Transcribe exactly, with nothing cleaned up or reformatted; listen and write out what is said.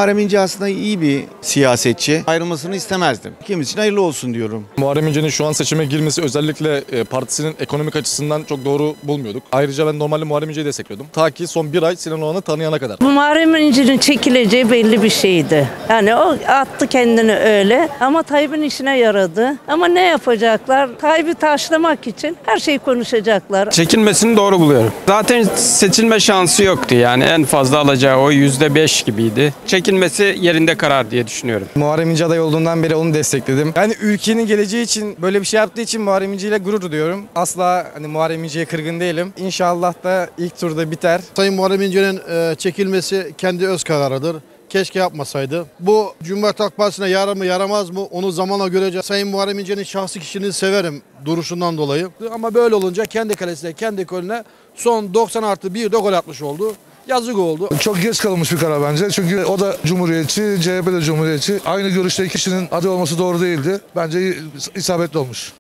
Muharrem İnce aslında iyi bir siyasetçi. Ayrılmasını istemezdim. Ikimiz için hayırlı olsun diyorum. Muharrem İnce'nin şu an seçime girmesi özellikle e, partisinin ekonomik açısından çok doğru bulmuyorduk. Ayrıca ben normalde Muharrem İnce'yi destekliyordum. Ta ki son bir ay Sinan Oğan'ı tanıyana kadar. Bu Muharrem İnce'nin çekileceği belli bir şeydi. Yani o attı kendini öyle ama Tayyip'in işine yaradı. Ama ne yapacaklar? Tayyip'i taşlamak için her şeyi konuşacaklar. Çekilmesini doğru buluyorum. Zaten seçilme şansı yoktu yani en fazla alacağı o yüzde beş gibiydi. Çekilmesi yerinde karar diye düşünüyorum. Muharrem İnce aday olduğundan beri onu destekledim. Yani ülkenin geleceği için böyle bir şey yaptığı için Muharrem İnce ile gurur duyuyorum. Asla hani Muharrem İnce'ye kırgın değilim. İnşallah da ilk turda biter. Sayın Muharrem İnce'nin e, çekilmesi kendi öz kararıdır. Keşke yapmasaydı. Bu Cumhuriyet Halk Partisi'ne yarar mı yaramaz mı onu zamanla göreceğiz. Sayın Muharrem İnce'nin şahsi kişiliğini severim duruşundan dolayı. Ama böyle olunca kendi kalesine, kendi golüne son doksan artı bir de gol atmış oldu. Yazık oldu. Çok geç kalınmış bir karar bence. Çünkü o da Cumhuriyetçi, C H P de Cumhuriyetçi. Aynı görüşte iki kişinin aday olması doğru değildi. Bence isabetli olmuş.